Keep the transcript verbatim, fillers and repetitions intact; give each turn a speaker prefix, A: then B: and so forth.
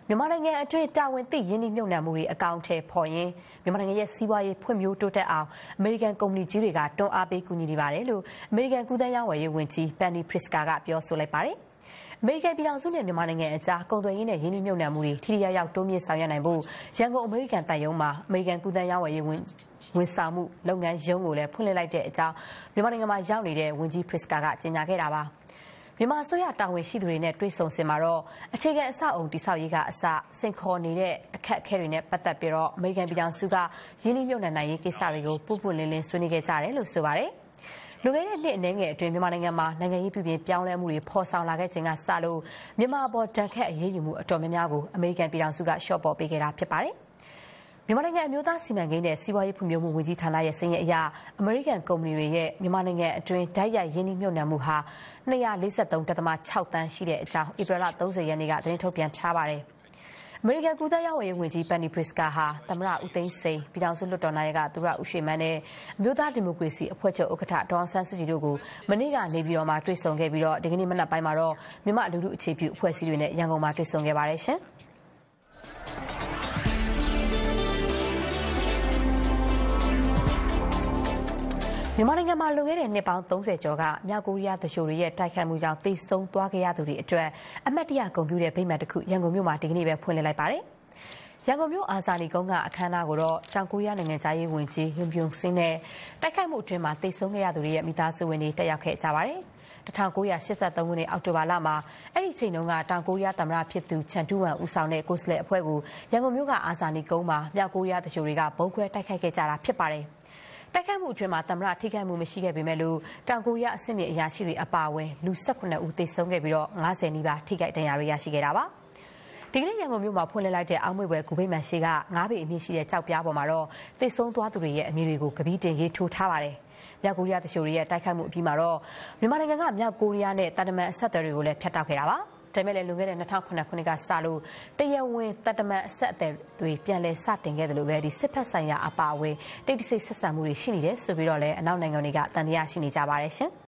A: မြန်မာနိုင်ငံအတွင်းတာဝန်သိရင်းနှီးမြှုပ်နှံမှုတွေအကောင့်ထဲပေါ်ရင်မြန်မာနိုင်ငံရဲ့စီးပွားရေးဖွံ့ဖြိုးတိုးတက်အောင်အမေရိကန်ကုမ္ပဏီကြီးတွေကတွန်းအားပေးကူညီနေပါတယ်လို့အမေရိကန်ကူးသန်းရောင်းဝယ်ရေးဝန်ကြီး Penny Pritzker ကပြောဆိုလိုက်ပါတယ်။အမေရိကန်ပြည်ထောင်စုနဲ့မြန်မာနိုင်ငံအကြားကုန်သွယ်ရေးနဲ့ရင်းနှီးမြှုပ်နှံမှုတွေထိထိရောက်ရောက်တိုးမြင့်ဆောင်ရွက်နိုင်ဖို့ရန်ကုန်အမေရိကန်တပ်ရုံးမှာအမေရိကန်ကူးသန်းရောင်းဝယ်ရေးဝန်ဆောင်မှုလုပ်ငန်းရုံးကိုလည်းဖွင့်လှစ်လိုက်တဲ့အကြောင်းမြန်မာနိုင်ငံမှာရောက်နေတဲ့ဝန်ကြီး Pritzker ကကြေညာခဲ့တာပါ။မြန်မာအစိုးရတာဝန်ရှိသူတွေနဲ့တွေ့ဆုံစင်မှာတော့အခြေခံအဆောက်အုံတိဆောက်ရေးကအစစင်ခေါ်နေတဲ့အခက်အခဲတွေနဲ့ပတ်သက်ပြီးတော့အမေရိကန်ပြည်ထောင်စုကရင်းနှီးမြှုပ်နှံနိုင်ရေးကိစ္စတွေကိုပုပွင့်လင်းလင်းဆွေးနွေးခဲ့ကြတယ်လို့ဆိုပါတယ်။လူငယ်တဲ့နှစ်အနည်းငယ်အတွင်းမြန်မာနိုင်ငံမှာနိုင်ငံရေးပြည်ပြင်ပြောင်းလဲမှုတွေဖော်ဆောင်လာခဲ့ခြင်းကစလို့မြန်မာအပေါ်တန်ခတ်အရေးယူမှုအတော်များများကိုအမေရိကန်ပြည်ထောင်စုကရှော့ပေါ်ပေးခဲ့တာဖြစ်ပါတယ်။မြန်မာနိုင်ငံအမျိုးသားစီမံကိန်းနဲ့စီးပွားရေးဖွံ့ဖြိုးမှုဝန်ကြီးဌာနရဲ့စာရင်းအရအမေရိကန်ကုမ္ပဏီတွေရဲ့မြန်မာနိုင်ငံအတွင်းဓာတ်ရိုက်ရင်းနှီးမြှုပ်နှံမှုဟာ၂၄၃.၆ သန်းရှိတဲ့အကြောင်းဧပြီလ၃၀ရက်နေ့ကသတင်းထုတ်ပြန်ထားပါတယ်။အမေရိကန်ကူးသန်းရောင်းဝယ်ရေးဝန်ကြီး Penny Pritzker ဟာသမ္မတဦးသိန်းစိန်ပြည်ထောင်စုလွှတ်တော်နာယကသူရဦးရွှေမန်းနဲ့အမျိုးသားဒီမိုကရေစီအဖွဲ့ချုပ်ဥက္ကဋ္ဌဒေါ်အောင်ဆန်းစုကြည်တို့ကိုမနေ့ကနေပြည်တော်မှာတွေ့ဆုံခဲ့ပြီးတော့ဒီကနေ့မနက်ပိုင်းမှာတော့မြန်မာလူထုအခြေပြုအဖွဲ့အစည်းတွေနဲ့ရန်ကုန်မှာတွေ့ဆုံခဲ့ပါတယ်ရှင်။မြန်မာနိုင်ငံမှာလွန်ခဲ့တဲ့နှစ်ပေါင်း၃၀ကျော်ကမြောက်ကိုရီးယားသူလျှိုတွေရဲ့တိုက်ခိုက်မှုကြောင့်သေဆုံးသွားခဲ့ရသူတွေအတွက်အမတ်တရဂုဏ်ပြုတဲ့ဗိမာန်တစ်ခုရန်ကုန်မြို့မှာဒီကနေ့ပဲဖွင့်လှစ်လိုက်ပါတယ်။ရန်ကုန်မြို့အာဇာနည်ကုန်းကအခမ်းအနားကိုတော့တောင်ကိုရီးယားနိုင်ငံသားရေးဝန်ကြီးယွန်ပြုံစင်းနဲ့တိုက်ခိုက်မှုအတွင်းမှာသေဆုံးခဲ့ရသူတွေရဲ့မိသားစုဝင်တွေတက်ရောက်ခဲ့ကြပါတယ်။၁၉၈၃ခုနှစ်အောက်တိုဘာလမှာအဲ့ဒီချိန်တုန်းကတောင်ကိုရီးယားသမ္မတဖြစ်သူချန်တူးဝမ်ဦးဆောင်တဲ့ကိုယ်စားလှယ်အဖွဲ့ကိုရန်ကုန်မြို့ကအာဇာနည်ကုန်းမှာမြောက်ကိုရီးယားသူလျှိုတွေကဘုံခွဲတိုက်ခိုက်ခဲ့ကြတာဖြစ်ပါတယ်။တိုက်ခိုက်မှုအတွင်းမှာသမ္မတထိခိုက်မှုမရှိခဲ့ပေမဲ့လို့တောင်ကိုရီးယားအဆင့်မြင့်အရာရှိတွေအပါအဝင်လူ၁၈ဦးသေဆုံးခဲ့ပြီးတော့၅၀နီးပါးထိခိုက်ဒဏ်ရာတွေရရှိခဲ့တာပါဒီကနေ့ရန်ကုန်မြို့မှာဖွင့်လှစ်လိုက်တဲ့အောက်မေ့ပွဲဂူဗိမာန်ရှိကငါးပေအမြင့်ရှိတဲ့ကြောက်ပြားပေါ်မှာတော့သေဆုံးသွားသူတွေရဲ့အမည်တွေကိုကပီးတင်ရေးထိုးထားပါတယ်မြောက်ကိုရီးယားသူလျှိုတွေရဲ့တိုက်ခိုက်မှုအပြီးမှာတော့မြန်မာနိုင်ငံကမြောက်ကိုရီးယားနဲ့တာတမန်အဆက်အသွယ်တွေကိုလည်းဖျက်တောက်ခဲ့တာပါဒါပေမဲ့လည်းလွန်ခဲ့တဲ့၂၀၀၇ခုနှစ်ကစလို့တရားဝင်တတမန်အဆက်အသွယ်တွေပြန်လည်စတင်ခဲ့တယ်လို့ပဲဒီစစ်ဖက်ဆိုင်ရာအပါအဝင်တိတ်တဆိတ်ဆက်ဆံမှုတွေရှိနေတယ်ဆိုပြီးတော့လည်းအနောက်နိုင်ငံတွေကတန်တရားရှိနေကြပါတယ်ရှင်